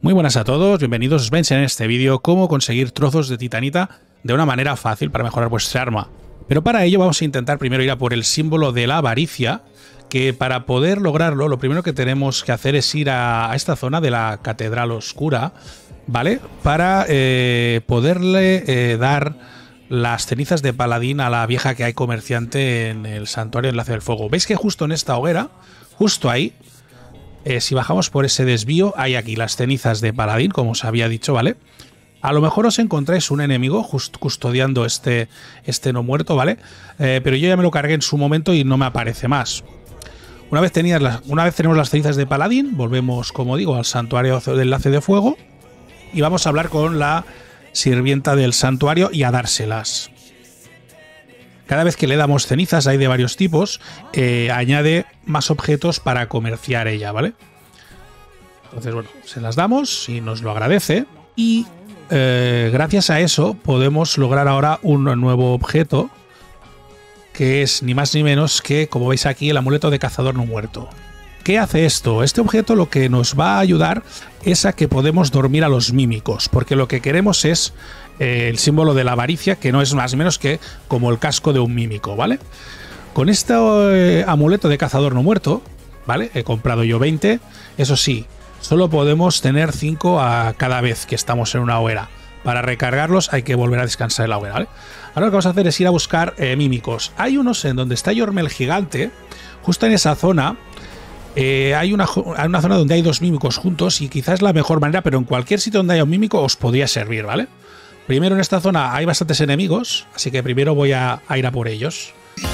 Muy buenas a todos, bienvenidos. Os voy a enseñar en este vídeo cómo conseguir trozos de titanita de una manera fácil para mejorar vuestra arma. Pero para ello vamos a intentar primero ir a por el símbolo de la avaricia, que para poder lograrlo lo primero que tenemos que hacer es ir a esta zona de la Catedral Oscura, ¿vale? Para poderle dar las cenizas de paladín a la vieja que hay comerciante en el santuario Enlace del Fuego. ¿Veis que justo en esta hoguera, justo ahí, si bajamos por ese desvío, hay aquí las cenizas de paladín, como os había dicho, ¿vale? A lo mejor os encontráis un enemigo custodiando este no muerto, ¿vale? Pero yo ya me lo cargué en su momento y no me aparece más. Una vez tenemos las cenizas de paladín, volvemos, como digo, al santuario del Enlace de Fuego y vamos a hablar con la sirvienta del santuario y a dárselas. Cada vez que le damos cenizas, hay de varios tipos, añade más objetos para comerciar ella, ¿vale? Entonces, bueno, se las damos y nos lo agradece. Y gracias a eso podemos lograr ahora un nuevo objeto, que es ni más ni menos que, como veis aquí, el amuleto de cazador no muerto. ¿Qué hace esto? Este objeto lo que nos va a ayudar es a que podemos dormir a los mímicos, porque lo que queremos es el símbolo de la avaricia, que no es más ni menos que como el casco de un mímico, ¿vale? Con este amuleto de cazador no muerto, ¿vale? He comprado yo 20, eso sí, solo podemos tener 5 a cada vez que estamos en una hoguera. Para recargarlos hay que volver a descansar en la hoguera, ¿vale? Ahora lo que vamos a hacer es ir a buscar mímicos. Hay unos en donde está Yorme el gigante, justo en esa zona. Hay una zona donde hay dos mímicos juntos y quizás es la mejor manera, pero en cualquier sitio donde haya un mímico os podría servir, ¿vale? Primero en esta zona hay bastantes enemigos, así que primero voy a ir a por ellos.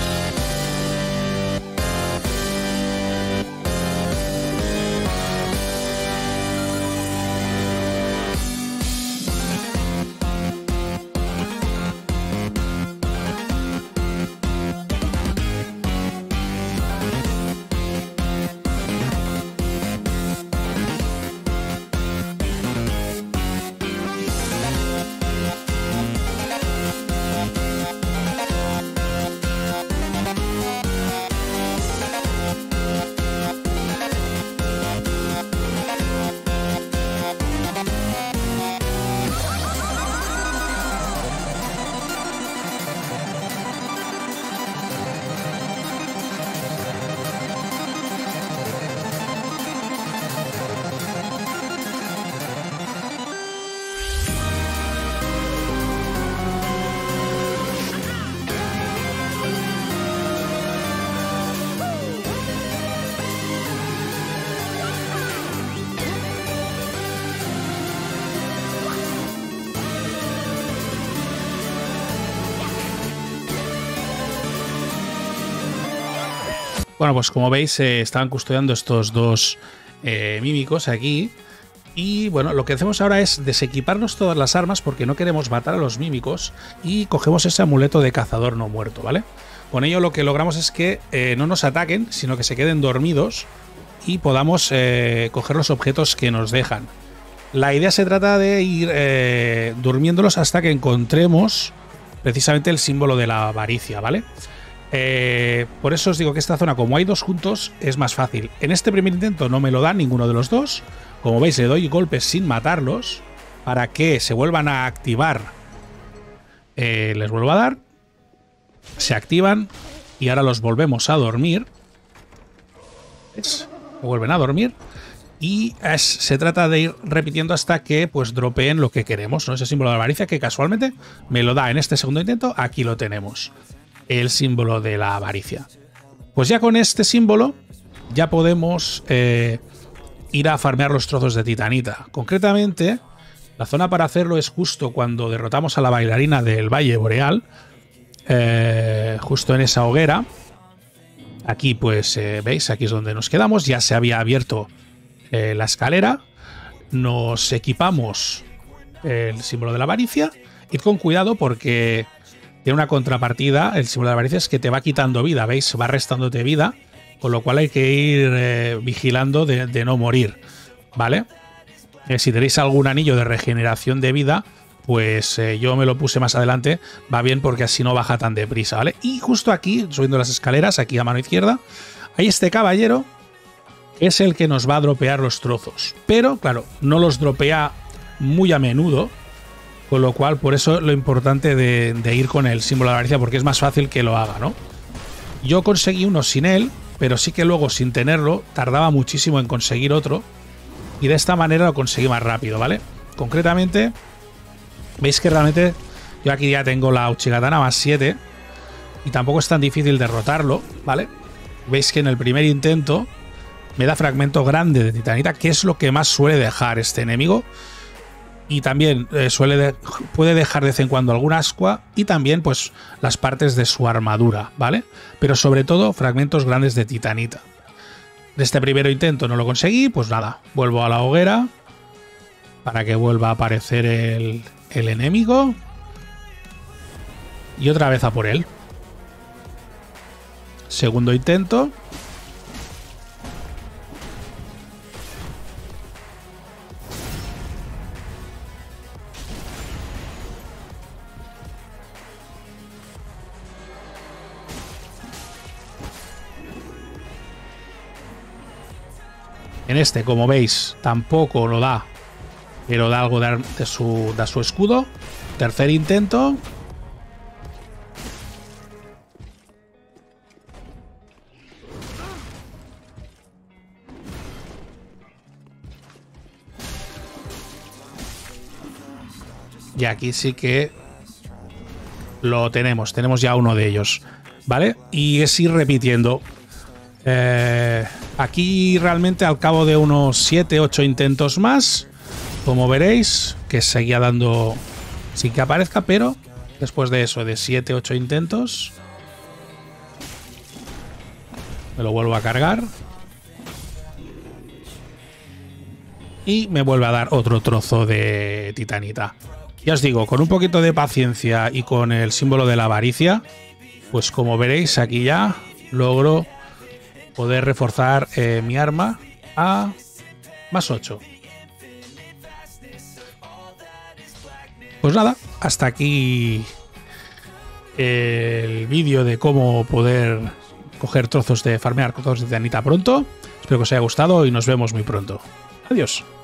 Bueno, pues como veis, estaban custodiando estos dos mímicos aquí. Y bueno, lo que hacemos ahora es desequiparnos todas las armas porque no queremos matar a los mímicos. Y cogemos ese amuleto de cazador no muerto, ¿vale? Con ello lo que logramos es que no nos ataquen, sino que se queden dormidos y podamos coger los objetos que nos dejan. La idea se trata de ir durmiéndolos hasta que encontremos precisamente el símbolo de la avaricia, ¿vale? Por eso os digo que esta zona, como hay dos juntos, es más fácil. En este primer intento no me lo da ninguno de los dos. Como veis, le doy golpes sin matarlos para que se vuelvan a activar. Les vuelvo a dar. Se activan y ahora los volvemos a dormir. ¿Ves? Vuelven a dormir. Y se trata de ir repitiendo hasta que pues dropeen lo que queremos, ¿no? Ese símbolo de la avaricia que casualmente me lo da en este segundo intento. Aquí lo tenemos. El símbolo de la avaricia. Pues ya con este símbolo ya podemos ir a farmear los trozos de titanita. Concretamente, la zona para hacerlo es justo cuando derrotamos a la bailarina del Valle Boreal, justo en esa hoguera. Aquí pues veis, aquí es donde nos quedamos. Ya se había abierto la escalera. Nos equipamos el símbolo de la avaricia. Id con cuidado porque tiene una contrapartida, el símbolo de la avaricia, es que te va quitando vida, ¿veis? Va restándote vida, con lo cual hay que ir vigilando de no morir, ¿vale? Si tenéis algún anillo de regeneración de vida, pues yo me lo puse más adelante, va bien porque así no baja tan deprisa, ¿vale? Y justo aquí, subiendo las escaleras, aquí a mano izquierda, hay este caballero es el que nos va a dropear los trozos. Pero, claro, no los dropea muy a menudo, con lo cual, por eso lo importante de ir con el símbolo de la avaricia, porque es más fácil que lo haga, ¿no? Yo conseguí uno sin él, pero sí que luego, sin tenerlo, tardaba muchísimo en conseguir otro, y de esta manera lo conseguí más rápido, ¿vale? Concretamente, veis que realmente yo aquí ya tengo la Uchigatana más 7, y tampoco es tan difícil derrotarlo, ¿vale? Veis que en el primer intento me da fragmento grande de titanita, que es lo que más suele dejar este enemigo. Y también puede dejar de vez en cuando algún ascua y también pues las partes de su armadura, ¿vale? Pero sobre todo fragmentos grandes de titanita. De este primer intento no lo conseguí, pues nada, vuelvo a la hoguera para que vuelva a aparecer el enemigo. Y otra vez a por él. Segundo intento. En este, como veis, tampoco lo da, pero da algo de su escudo. Tercer intento. Y aquí sí que lo tenemos. Tenemos ya uno de ellos, ¿vale? Y es ir repitiendo. Aquí realmente al cabo de unos 7-8 intentos más, como veréis, que seguía dando sin que aparezca, pero después de eso, de 7-8 intentos, me lo vuelvo a cargar y me vuelve a dar otro trozo de titanita. Ya os digo, con un poquito de paciencia y con el símbolo de la avaricia, pues como veréis aquí ya logro poder reforzar mi arma a más 8. Pues nada, hasta aquí el vídeo de cómo poder coger trozos de farmear trozos de titanita pronto. Espero que os haya gustado y nos vemos muy pronto. Adiós.